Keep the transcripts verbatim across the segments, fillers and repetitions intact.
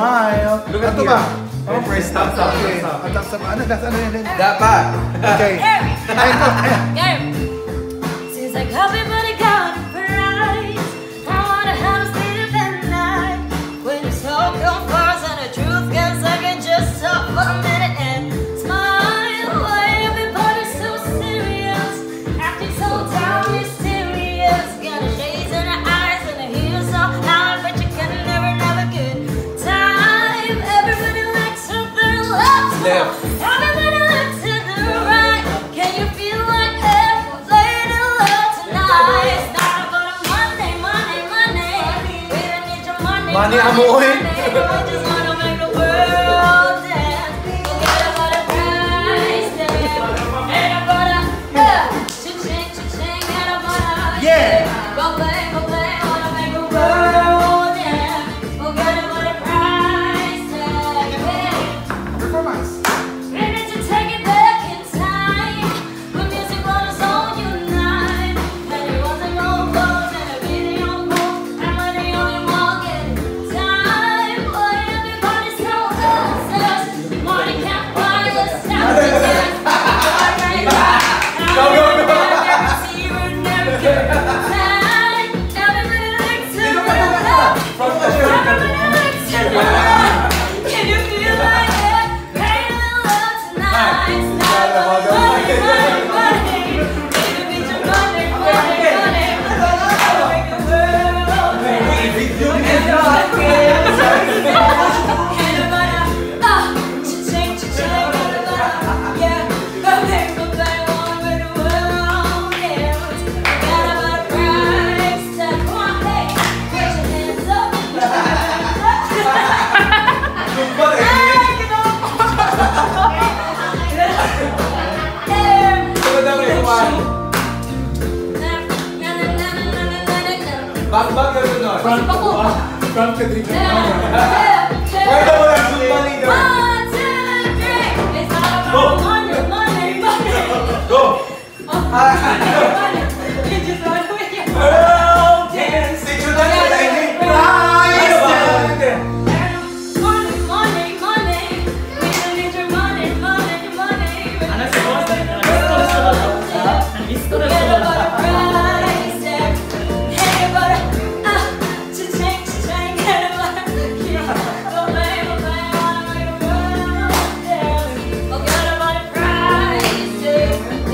smile. Look at Ito ba? Oh, first stop, stop, Okay. stop. At sa ano, that's ano yun? Dapat. Okay. Ayun ko. Ayun. Seems like everybody got a prize. I wanna have a sleep at night. When the smoke comes first and the truth gets I can just stop for a minute and smile. Why everybody's so serious, acting so damn mysterious. Got a shades in her eyes and a heel so high, but you can never, never get time. Everybody likes her their left. Left. Everybody looks to the right. Can you feel like every lady love tonight? It's not about a Monday, Monday, Monday. We don't need your money, Money, money, amoy. money. We just wanna make the world dance. Forget about a price tag. Ain't about a uh, cha-ching, cha-ching. Ain't about a Yeah. Go play, go play. Wanna make the world dance. Forget about a price tag. Hey. Performance. Ready to take it back in time, when music was all unite, and it wasn't all clothes and a video book, and we're the only one getting time. Boy, everybody so obsessed, money can't buy us happiness. Go, go, go. Never see you, never get time. Everybody likes to love. From the Everybody likes to love. Can you feel like it? Pain and love tonight. It's not about money, money, money. Baby, need your money, money, money. I'll make the world dance. Ah, cha-ching, cha-ching, yeah. Go bang, go bang, wanna make the world dance. Forget about a price tag. Come on, hey, raise your hands up. Back, back, ganun nun. Front, front ka dito. Pwede mo lang Zumba leader. One, two, three. It's all about money, money, money. Go! You just run with your World dance. Did you dance with any prize tag? money, money, money. We don't need your money, money, money. Ano si boss? Nag-isto na Forget siya. about a price tag. Hey, about a, ah, cha-ching, cha-ching, get about a, yeah. Go play, go play, wanna make the world dance. Forget about a price tag.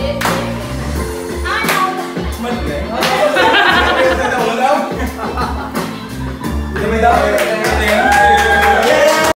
I know that. Dami daw.